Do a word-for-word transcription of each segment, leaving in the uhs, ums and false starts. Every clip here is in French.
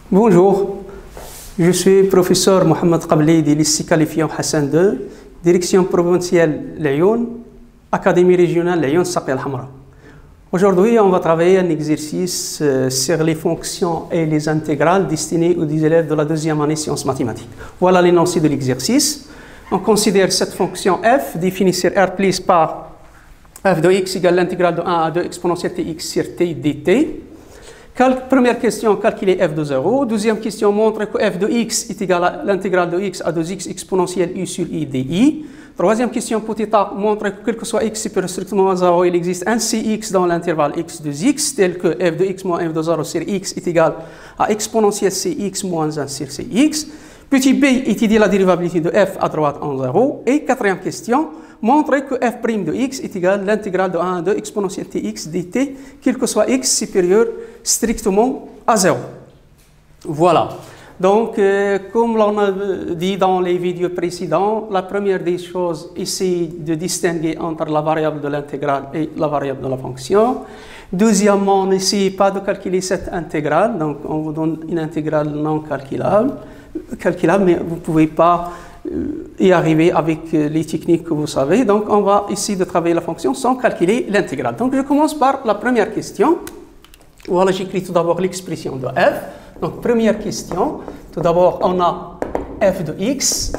Bonjour, je suis professeur Mohamed Qabli du lycée qualifiant Hassan deux, direction provinciale Lyon, Académie régionale Lyon Saqi al-Hamra. Aujourd'hui, on va travailler un exercice euh, sur les fonctions et les intégrales destinées aux élèves de la deuxième année sciences mathématiques. Voilà l'énoncé de l'exercice. On considère cette fonction f définie sur R plus par f de x égale l'intégrale de un à deux exponentielle tx sur t dt. Cal première question, calculer f de zéro. Deuxième question, montre que f de x est égal à l'intégrale de x à deux x exponentielle u sur i di. Troisième question, petit a, montre que quel que soit x supérieur strictement à zéro, il existe un cx dans l'intervalle x de x, tel que f de x moins f de zéro sur x est égal à exponentielle cx moins un sur cx. Petit b étudie la dérivabilité de f à droite en zéro. Et quatrième question, montrer que f' de x est égal à l'intégrale de un à deux exponentielle tx dt, quel que soit x supérieur strictement à zéro. Voilà. Donc, euh, comme l'on a dit dans les vidéos précédentes, la première des choses, essayer de distinguer entre la variable de l'intégrale et la variable de la fonction. Deuxièmement, n'essayez pas de calculer cette intégrale. Donc, on vous donne une intégrale non calculable, calculable mais vous ne pouvez pas y arriver avec les techniques que vous savez. Donc, on va essayer de travailler la fonction sans calculer l'intégrale. Donc, je commence par la première question. Voilà, j'écris tout d'abord l'expression de f. Donc, première question. Tout d'abord, on a f de x.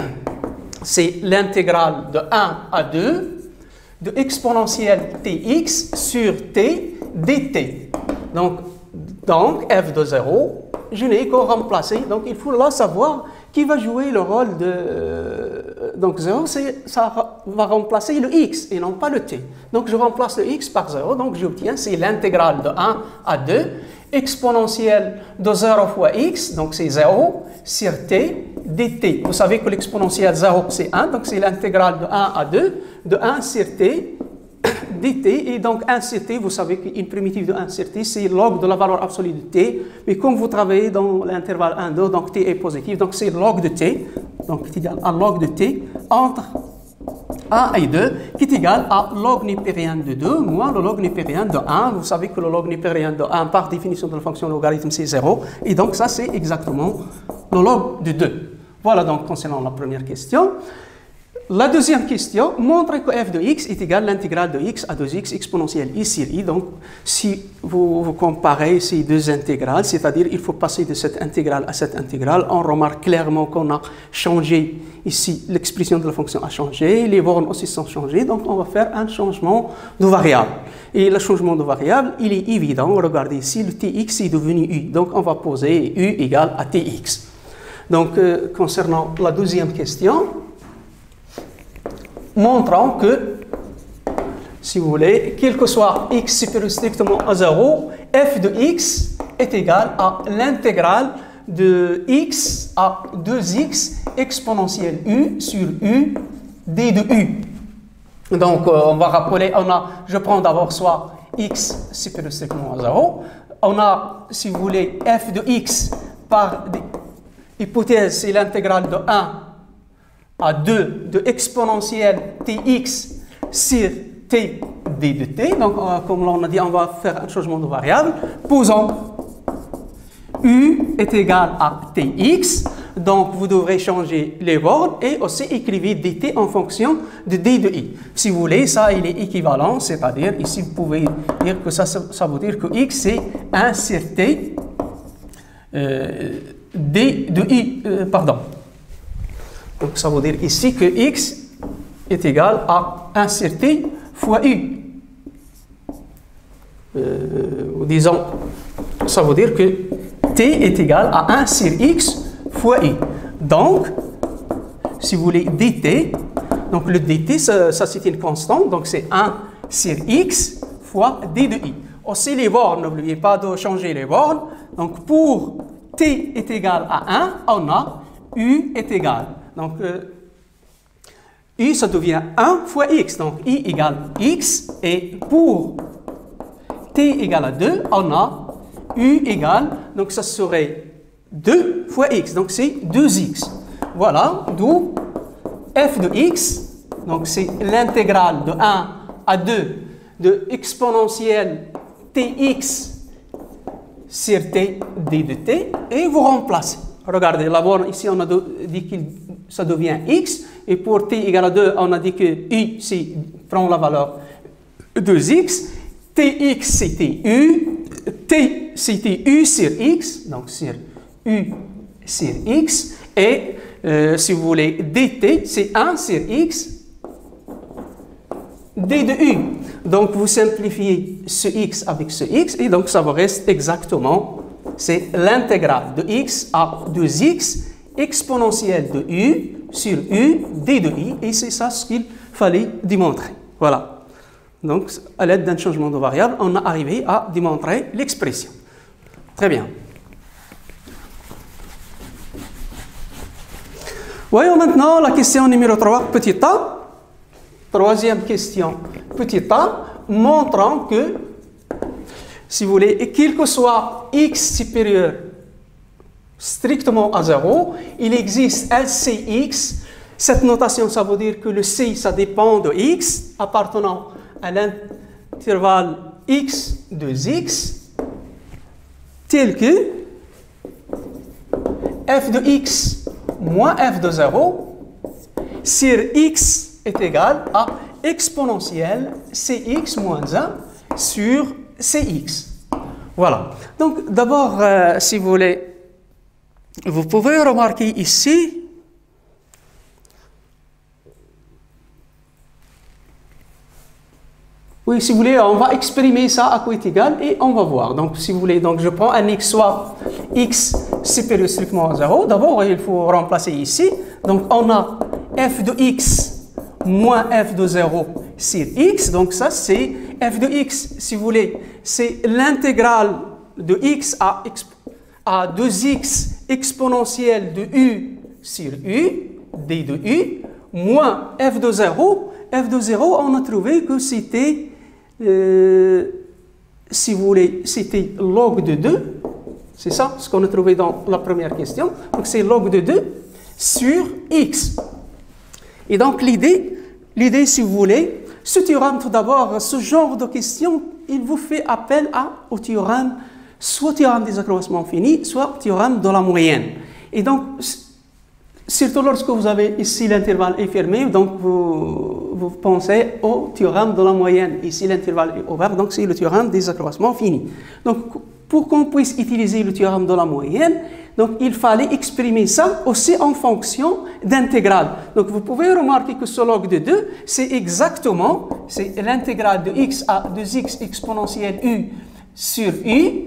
C'est l'intégrale de un à deux de exponentielle tx sur t dt. Donc, donc f de zéro, je n'ai qu'à remplacer. Donc, il faut là savoir qui va jouer le rôle de... Euh, donc, zéro, ça va remplacer le x et non pas le t. Donc, je remplace le x par zéro. Donc, j'obtiens, c'est l'intégrale de un à deux, exponentielle de zéro fois x, donc c'est zéro, sur t dt. Vous savez que l'exponentielle zéro, c'est un, donc c'est l'intégrale de un à deux, de un sur t dt, et donc un sur t, vous savez qu'une primitive de un sur t, c'est log de la valeur absolue de t, mais comme vous travaillez dans l'intervalle un, deux, donc t est positif, donc c'est log de t, donc qui est égal à log de t, entre un et deux, qui est égal à log népérien de deux moins le log népérien de un. Vous savez que le log népérien de un, par définition de la fonction logarithme, c'est zéro, et donc ça, c'est exactement le log de deux. Voilà donc concernant la première question. La deuxième question, montre que f de x est égal à l'intégrale de x à deux x exponentielle i sur i. Donc, si vous, vous comparez ces deux intégrales, c'est-à-dire il faut passer de cette intégrale à cette intégrale, on remarque clairement qu'on a changé ici, l'expression de la fonction a changé, les bornes aussi sont changées, donc on va faire un changement de variable. Et le changement de variable, il est évident, regardez ici, le tx est devenu u, donc on va poser u égale à tx. Donc, euh, concernant la deuxième question, montrant que, si vous voulez, quel que soit x supérieur strictement à zéro, f de x est égal à l'intégrale de x à deux x exponentielle u sur u d de u. Donc, euh, on va rappeler, on a, je prends d'abord soit x supérieur strictement à zéro, on a, si vous voulez, f de x par hypothèse, c'est l'intégrale de un à deux de exponentielle tx sur t d de t. Donc, euh, comme on a dit, on va faire un changement de variable. Posons u est égal à tx. Donc, vous devrez changer les bornes et aussi écrivez dt en fonction de d de i. Si vous voulez, ça, il est équivalent, c'est-à-dire, ici, vous pouvez dire que ça, ça veut dire que x, c'est un sur t euh, d de i, euh, pardon. Donc, ça veut dire ici que x est égal à un sur t fois u. Euh, disons, ça veut dire que t est égal à un sur x fois i. Donc, si vous voulez dt, donc le dt, ça, ça c'est une constante, donc c'est un sur x fois d de i. Aussi les bornes, n'oubliez pas de changer les bornes. Donc, pour t est égal à un, on a u est égal. Donc, euh, u, ça devient un fois x. Donc, i égale x. Et pour t égale à deux, on a u égale, donc ça serait deux fois x. Donc, c'est deux x. Voilà, d'où f de x. Donc, c'est l'intégrale de un à deux de exponentielle tx sur t, d de t, et vous remplacez. Regardez, la borne ici, on a dit que ça devient x, et pour t égale à deux, on a dit que u c'est, prend la valeur deux x, tx c'est tu, t c'est tu sur x, donc sur u sur x, et euh, si vous voulez, dt c'est un sur x, d de u. Donc vous simplifiez ce x avec ce x, et donc ça vous reste exactement, c'est l'intégrale de x à deux x exponentielle de u sur u d de i, et c'est ça ce qu'il fallait démontrer. Voilà. Donc, à l'aide d'un changement de variable, on a arrivé à démontrer l'expression. Très bien. Voyons maintenant la question numéro trois, petit a. Troisième question, petit a, montrant que, si vous voulez, quel que soit x supérieur strictement à zéro, il existe L C x. Cette notation, ça veut dire que le C, ça dépend de x, appartenant à l'intervalle x de x, tel que f de x moins f de zéro sur x est égal à exponentielle cx moins un sur cx. Voilà. Donc, d'abord, euh, si vous voulez, vous pouvez remarquer ici oui, si vous voulez, on va exprimer ça à quoi est égal et on va voir. Donc, si vous voulez, donc je prends un x soit x supérieur strictement à zéro. D'abord, il faut remplacer ici. Donc, on a f de x moins f de zéro sur x. Donc, ça, c'est f de x, si vous voulez, c'est l'intégrale de x à, à deux x exponentielle de u sur u, d de u, moins f de zéro. F de zéro, on a trouvé que c'était, euh, si vous voulez, c'était log de deux. C'est ça ce qu'on a trouvé dans la première question. Donc, c'est log de deux sur x. Et donc, l'idée, l'idée, si vous voulez, ce théorème, tout d'abord, ce genre de question, il vous fait appel à, au théorème, soit théorème des accroissements finis, soit théorème de la moyenne. Et donc, surtout lorsque vous avez ici l'intervalle est fermé, donc vous, vous pensez au théorème de la moyenne. Ici, l'intervalle est ouvert, donc c'est le théorème des accroissements finis. Donc, pour qu'on puisse utiliser le théorème de la moyenne, donc il fallait exprimer ça aussi en fonction d'intégrale. Donc, vous pouvez remarquer que ce log de deux, c'est exactement, c'est l'intégrale de x à deux x exponentielle u sur u,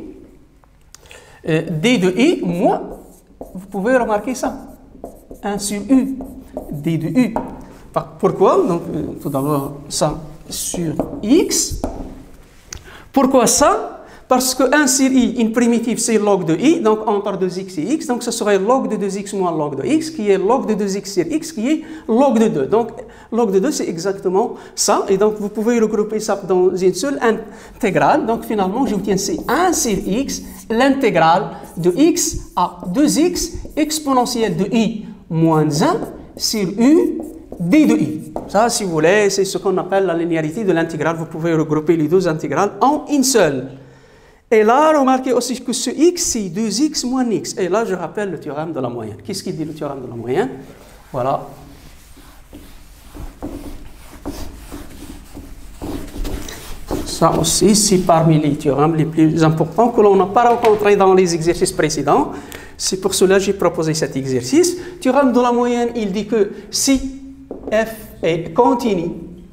euh, d de i moins, vous pouvez remarquer ça. un sur u, d de u. Pourquoi? Donc, euh, tout d'abord, ça sur x. Pourquoi ça? Parce que un sur i, une primitive, c'est log de i, donc entre deux x et x, donc ce serait log de deux x moins log de x, qui est log de deux x sur x, qui est log de deux. Donc, log de deux, c'est exactement ça, et donc vous pouvez regrouper ça dans une seule intégrale. Donc, finalement, j'obtiens c'est un sur x, l'intégrale de x à deux x exponentielle de i moins un sur u d de i. Ça, si vous voulez, c'est ce qu'on appelle la linéarité de l'intégrale. Vous pouvez regrouper les deux intégrales en une seule. Et là, remarquez aussi que ce x, c'est deux x moins x. Et là, je rappelle le théorème de la moyenne. Qu'est-ce qu'il dit le théorème de la moyenne? Voilà. Ça aussi, c'est parmi les théorèmes les plus importants que l'on n'a pas rencontrés dans les exercices précédents. C'est pour cela que j'ai proposé cet exercice. Théorème de la moyenne, il dit que si f est continu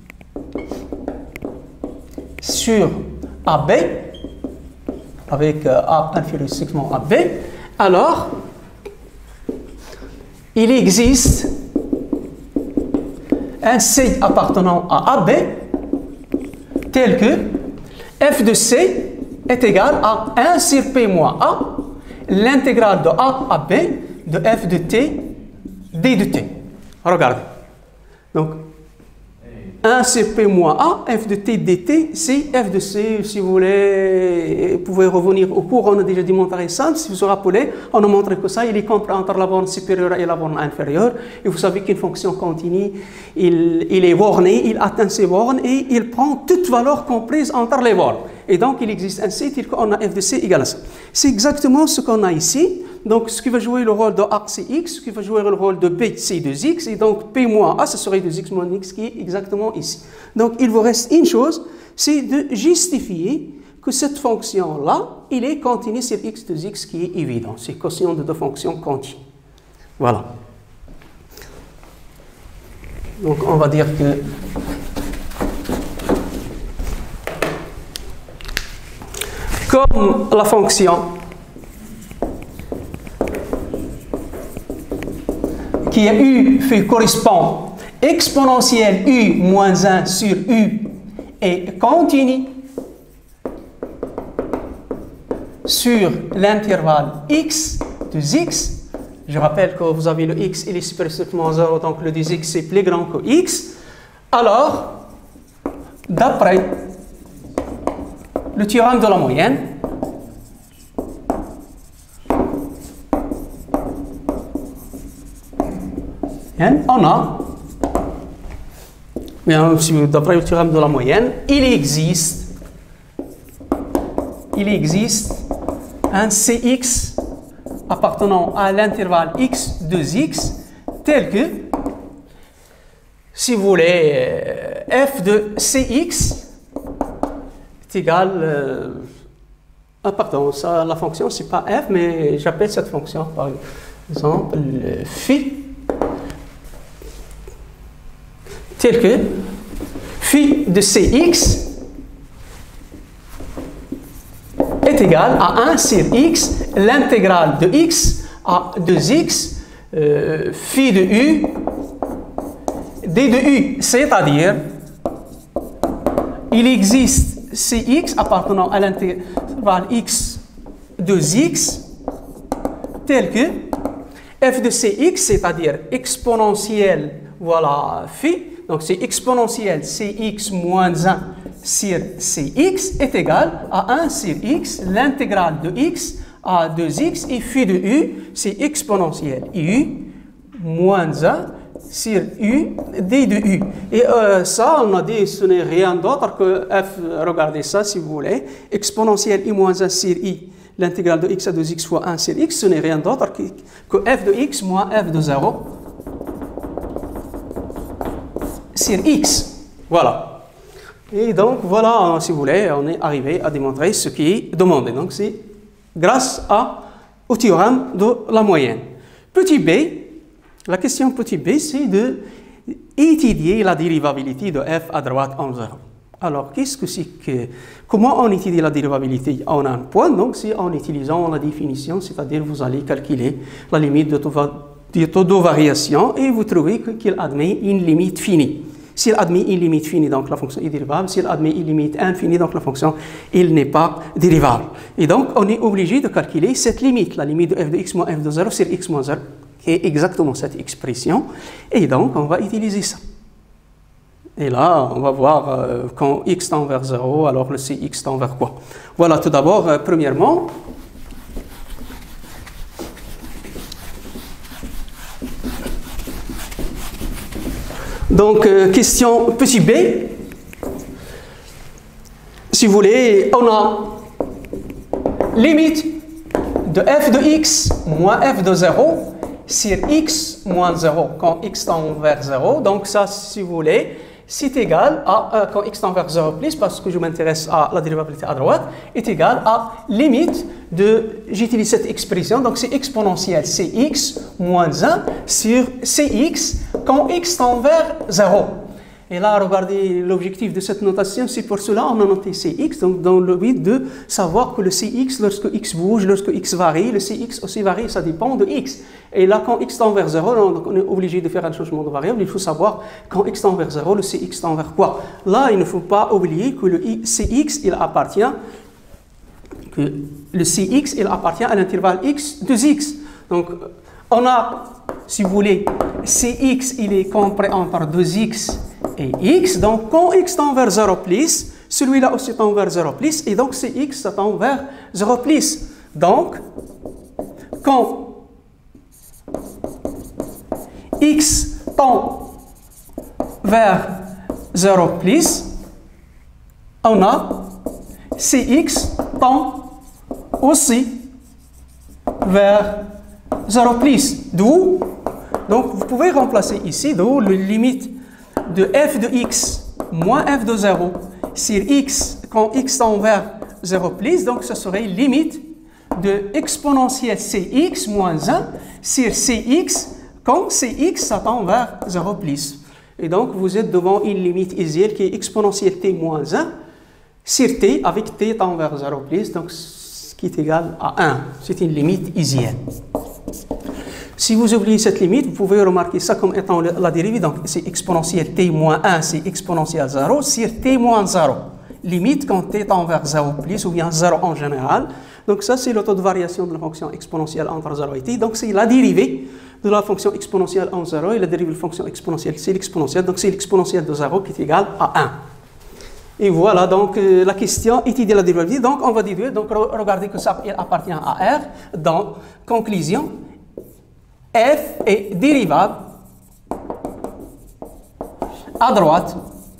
sur A B, avec euh, A inférieur strictement à B, alors il existe un C appartenant à A B tel que f de C est égal à un sur P moins A, l'intégrale de A à B de f de T d de T. Regardez. Donc, un sur P moins A, f de T dt, c'est f de C, si vous voulez, vous pouvez revenir au cours, on a déjà démontré ça, si vous vous rappelez, on a montré que ça, il est compris entre la borne supérieure et la borne inférieure, et vous savez qu'une fonction continue, il, il est borné, il atteint ses bornes, et il prend toute valeur comprise entre les bornes. Et donc, il existe un C tel qu'on a f de C égale à ça. C'est exactement ce qu'on a ici. Donc, ce qui va jouer le rôle de A, c'est X, ce qui va jouer le rôle de B, c'est deux X. Et donc, P moins A, ce serait deux X moins X qui est exactement ici. Donc, il vous reste une chose, c'est de justifier que cette fonction-là, il est continue sur X de X qui est évident. C'est quotient de deux fonctions continues. Voilà. Donc, on va dire que comme la fonction qui est U fait correspond exponentielle U moins un sur U est continue sur l'intervalle X de X. Je rappelle que vous avez le X, il est supérieur à zéro, donc le deux X c'est plus grand que X. Alors, d'après le théorème de la moyenne, on a, d'après le théorème de la moyenne, il existe, il existe un C X appartenant à l'intervalle X deux X tel que, si vous voulez, f de C X est égal, euh, ah pardon, ça, la fonction c'est pas f, mais j'appelle cette fonction par exemple phi tel que phi de C X est égal à un sur X, l'intégrale de X à deux X, euh, phi de U, d de U, c'est-à-dire il existe C X appartenant à l'intervalle X deux X tel que f de C X, c'est-à-dire exponentielle, voilà, phi, donc c'est exponentielle C X moins un sur C X est égal à un sur X, l'intégrale de X à deux X, et phi de U, c'est exponentielle U moins un sur U, d de U. Et euh, ça, on a dit, ce n'est rien d'autre que f, regardez ça si vous voulez, exponentielle I moins un sur I, l'intégrale de X à deux X fois un sur X, ce n'est rien d'autre que, que f de X moins f de zéro sur X. Voilà. Et donc, voilà, si vous voulez, on est arrivé à démontrer ce qui est demandé. Donc, c'est grâce à, au théorème de la moyenne. Petit b, la question petit b, c'est de étudier la dérivabilité de f à droite en zéro. Alors, qu'est-ce que c'est que... Comment on étudie la dérivabilité en un point? Donc, c'est en utilisant la définition, c'est-à-dire vous allez calculer la limite de taux de variation et vous trouvez qu'il admet une limite finie. S'il admet une limite finie, donc la fonction est dérivable. S'il admet une limite infinie, donc la fonction, il n'est pas dérivable. Et donc, on est obligé de calculer cette limite, la limite de f de x moins f de zéro sur x moins zéro, qui est exactement cette expression. Et donc, on va utiliser ça. Et là, on va voir euh, quand x tend vers zéro, alors le cx tend vers quoi? Voilà, tout d'abord, euh, premièrement, donc, euh, question petit b. Si vous voulez, on a limite de f de x moins f de zéro sur x moins zéro quand x tend vers zéro. Donc, ça, si vous voulez, c'est égal à, euh, quand x tend vers zéro plus, parce que je m'intéresse à la dérivabilité à droite, est égal à limite de, j'utilise cette expression, donc c'est exponentielle cx moins un sur cx quand x tend vers zéro. Et là, regardez l'objectif de cette notation, c'est pour cela qu'on a noté cx, donc dans le but de savoir que le cx, lorsque x bouge, lorsque x varie, le cx aussi varie, ça dépend de x. Et là, quand x tend vers zéro, donc on est obligé de faire un changement de variable, il faut savoir quand x tend vers zéro, le cx tend vers quoi. Là, il ne faut pas oublier que le cx, il appartient, que le cx, il appartient à l'intervalle x de x. Donc, on a, si vous voulez, cx, il est compris entre deux x et x. Donc, quand x tend vers zéro plus, celui-là aussi tend vers zéro plus, et donc cx, ça tend vers zéro plus. Donc, quand x tend vers zéro plus, on a Cx tend aussi vers zéro plus. D'où, donc vous pouvez remplacer ici, d'où la limite de f de x moins f de zéro sur x quand x tend vers zéro plus, donc ce serait limite de exponentielle cx moins un sur cx quand cx ça tend vers zéro plus. Et donc vous êtes devant une limite isienne qui est exponentielle t moins un sur t avec t tend vers zéro plus, donc ce qui est égal à un. C'est une limite isienne. Si vous oubliez cette limite, vous pouvez remarquer ça comme étant la dérivée, donc c'est exponentielle t moins un, c'est exponentielle zéro sur t moins zéro. Limite quand t tend vers zéro plus ou bien zéro en général. Donc ça c'est le taux de variation de la fonction exponentielle entre zéro et t. Donc c'est la dérivée de la fonction exponentielle en zéro et la dérivée de la fonction exponentielle c'est l'exponentielle. Donc c'est l'exponentielle de zéro qui est égale à un. Et voilà, donc euh, la question étudier la dérivée. Donc on va déduire, donc regardez que ça appartient à R. Dans conclusion, f est dérivable à droite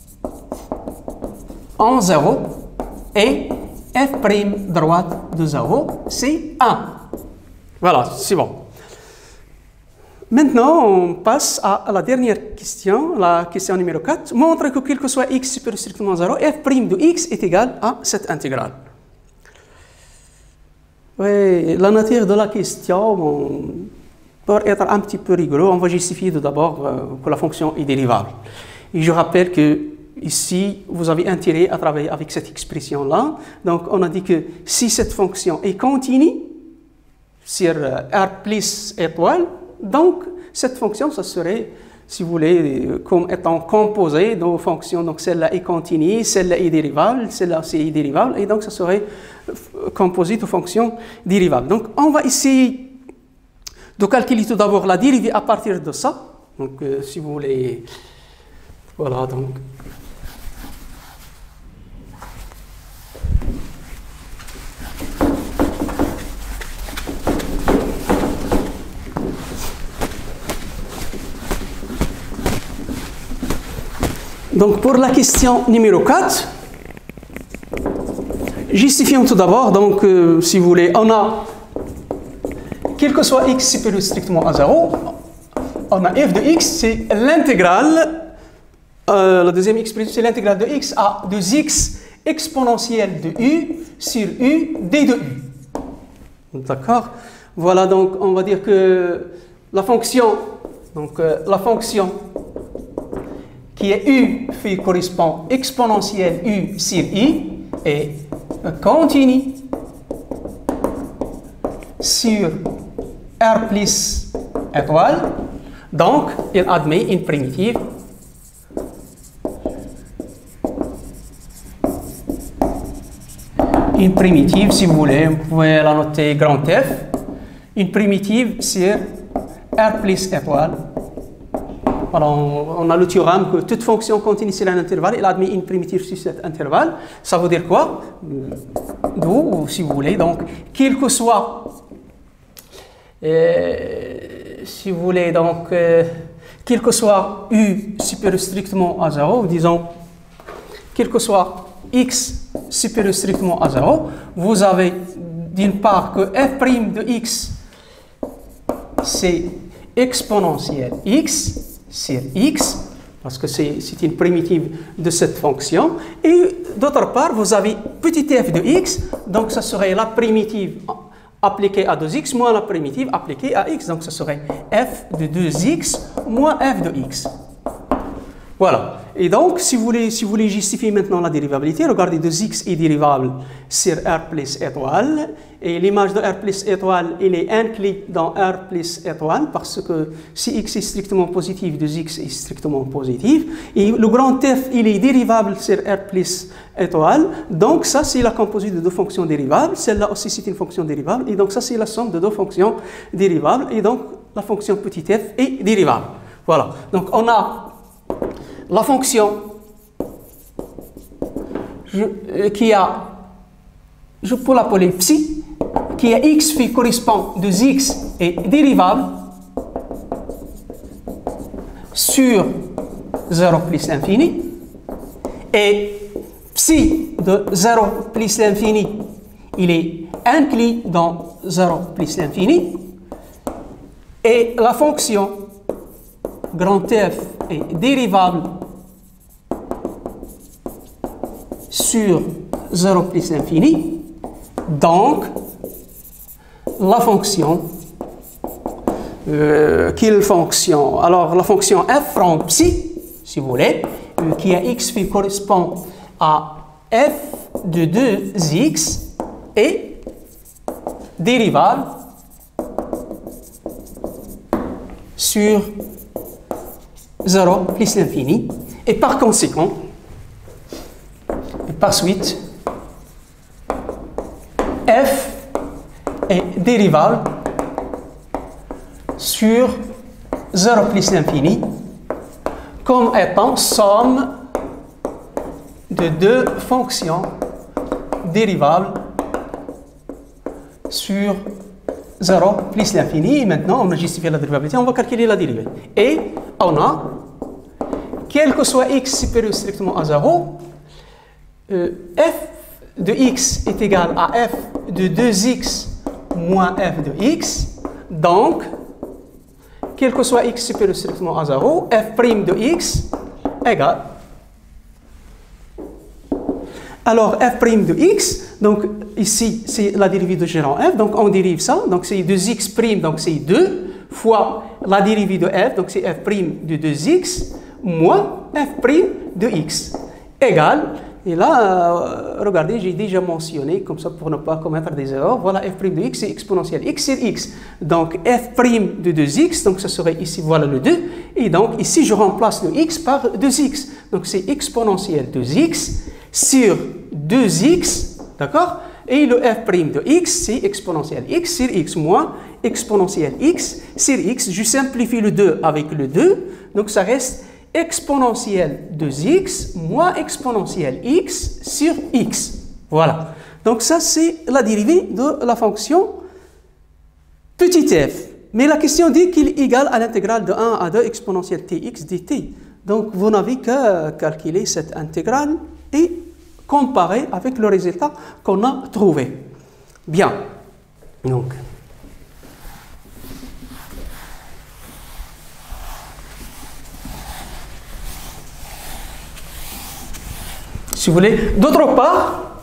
en zéro et f' droite de zéro, c'est un. Voilà, c'est bon. Maintenant, on passe à la dernière question, la question numéro quatre. Montre que quel que soit x supérieur strictement à zéro, f' de x est égal à cette intégrale. Oui, la nature de la question, bon, pour être un petit peu rigoureux, on va justifier tout d'abord euh, que la fonction est dérivable. Et je rappelle que ici, vous avez intérêt à travailler avec cette expression-là. Donc, on a dit que si cette fonction est continue sur R plus étoile, donc cette fonction, ça serait, si vous voulez, comme étant composée de fonctions. Donc, celle-là est continue, celle-là est dérivable, celle-là aussi est dérivable, et donc ça serait composé de fonctions dérivables. Donc, on va essayer de calculer tout d'abord la dérivée à partir de ça. Donc, euh, si vous voulez, voilà, donc. Donc, pour la question numéro quatre, justifions tout d'abord. Donc, euh, si vous voulez, on a, quel que soit x supérieur strictement à zéro, on a f de x, c'est l'intégrale, euh, la deuxième expression, c'est l'intégrale de x à deux x exponentielle de u sur u d de u. D'accord? Voilà, donc on va dire que la fonction, donc euh, la fonction qui est u qui correspond exponentielle u sur i et continue sur R plus étoile. Donc, il admet une primitive une primitive, si vous voulez, vous pouvez la noter grand F, une primitive sur R plus étoile. Voilà, on a le théorème que toute fonction continue sur un intervalle, il admet une primitive sur cet intervalle. Ça veut dire quoi? D'où, si vous voulez, donc, quel que soit, euh, si vous voulez, donc, euh, quel que soit u supérieur strictement à zéro, disons, quel que soit x supérieur strictement à zéro, vous avez d'une part que f' de x, c'est exponentielle x, sur x, parce que c'est une primitive de cette fonction. Et d'autre part, vous avez petit f de x, donc ça serait la primitive appliquée à deux x moins la primitive appliquée à x. Donc ça serait f de deux x moins f de x. Voilà. Et donc, si vous voulez, si vous voulez justifier maintenant la dérivabilité, regardez deux x est dérivable sur R plus étoile. Et l'image de R plus étoile, il est inclus dans R plus étoile parce que si x est strictement positif, deux x est strictement positif. Et le grand F, il est dérivable sur R plus étoile. Donc, ça, c'est la composite de deux fonctions dérivables. Celle-là aussi, c'est une fonction dérivable. Et donc, ça, c'est la somme de deux fonctions dérivables. Et donc, la fonction petit f est dérivable. Voilà. Donc, on a la fonction je, euh, qui a, je peux l'appeler psi, qui est x qui correspond de x est dérivable sur zéro plus infini, et psi de zéro plus l'infini, il est inclus dans zéro plus l'infini. Et la fonction grand F est dérivable sur zéro plus l'infini. Donc, la fonction, euh, quelle fonction? Alors, la fonction f from psi, si vous voulez, euh, qui à x qui correspond à f de deux x est dérivable sur zéro plus l'infini. Et par conséquent, et par suite, f est dérivable sur zéro plus l'infini comme étant somme de deux fonctions dérivables sur zéro plus l'infini. Maintenant, on a justifié la dérivabilité, on va calculer la dérivée. Et on a, quel que soit x supérieur strictement à zéro, euh, f de x est égal à f de deux x moins f de x. Donc, quel que soit x supérieur strictement à zéro, f' de x égale. Alors, f' de x, donc ici, c'est la dérivée de gérant f, donc on dérive ça, donc c'est deux x', donc c'est deux, fois la dérivée de f, donc c'est f' de deux x, moins f' de x, égale. Et là, euh, regardez, j'ai déjà mentionné, comme ça pour ne pas commettre des erreurs, voilà f' de x, c'est exponentielle x sur x. Donc f' de deux x, donc ça serait ici, voilà le deux. Et donc ici, je remplace le x par deux x. Donc c'est exponentielle deux x sur deux x, d'accord? Et le f' de x, c'est exponentielle x sur x moins exponentielle x sur x. Je simplifie le deux avec le deux, donc ça reste exponentielle deux x moins exponentielle x sur x. Voilà. Donc ça, c'est la dérivée de la fonction petit f. Mais la question dit qu'il est égal à l'intégrale de un à deux exponentielle tx dt. Donc vous n'avez qu'à calculer cette intégrale et comparer avec le résultat qu'on a trouvé. Bien. Donc, si vous voulez. D'autre part,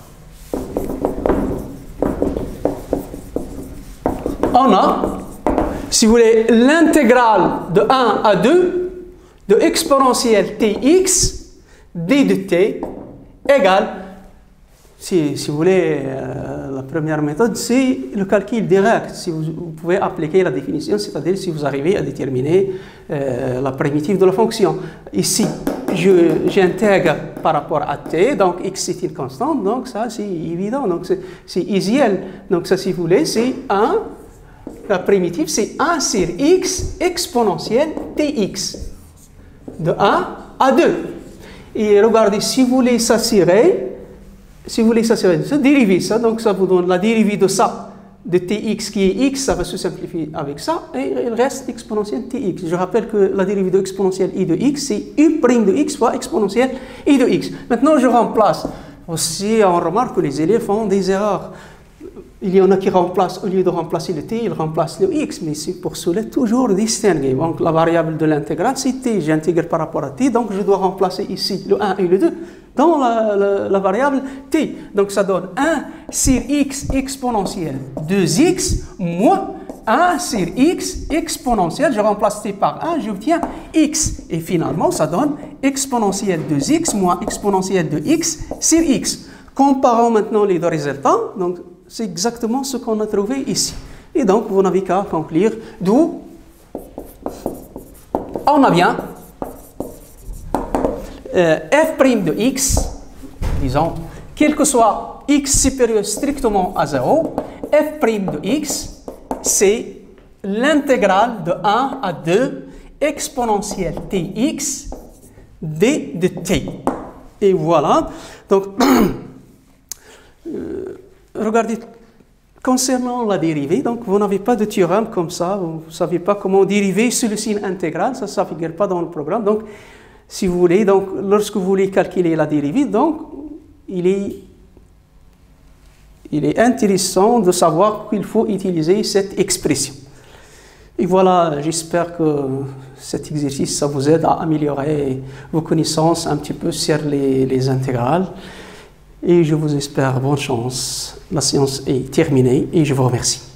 on a, si vous voulez, l'intégrale de un à deux de exponentielle tx d de t égale, si, si vous voulez, euh, la première méthode, c'est le calcul direct. Si vous, vous pouvez appliquer la définition, c'est-à-dire si vous arrivez à déterminer euh, la primitive de la fonction. Ici, j'intègre par rapport à t, donc x c'est une constante, donc ça c'est évident, donc c'est usuel. Donc ça, si vous voulez, c'est un, la primitive c'est un sur x exponentielle tx, de un à deux. Et regardez, si vous voulez s'assurer, si vous voulez s'assurer de ça, dériver ça, donc ça vous donne la dérivée de ça, de tx qui est x, ça va se simplifier avec ça, et il reste exponentielle tx. Je rappelle que la dérivée de exponentielle i de x, c'est u' de x fois exponentielle i de x. Maintenant, je remplace. Aussi, on remarque que les élèves font des erreurs. Il y en a qui remplacent, au lieu de remplacer le t, ils remplacent le x, mais c'est pour cela toujours distinguer. Donc la variable de l'intégrale, c'est t, j'intègre par rapport à t, donc je dois remplacer ici le un et le deux dans la, la, la variable t. Donc ça donne un sur x exponentielle deux x moins un sur x exponentielle, je remplace t par un, j'obtiens x. Et finalement, ça donne exponentielle deux x moins exponentielle de x sur x. Comparons maintenant les deux résultats. Donc, c'est exactement ce qu'on a trouvé ici. Et donc, vous n'avez qu'à conclure, d'où on a bien euh, f' de x, disons, quel que soit x supérieur strictement à zéro, f' de x, c'est l'intégrale de un à deux exponentielle tx d de t. Et voilà. Donc, euh, regardez, concernant la dérivée, donc vous n'avez pas de théorème comme ça, vous ne savez pas comment dériver sur le signe intégral, ça ne figure pas dans le programme. Donc, si vous voulez, donc, lorsque vous voulez calculer la dérivée, donc, il est, il est intéressant de savoir qu'il faut utiliser cette expression. Et voilà, j'espère que cet exercice, ça vous aide à améliorer vos connaissances un petit peu sur les, les intégrales. Et je vous espère bonne chance. La séance est terminée et je vous remercie.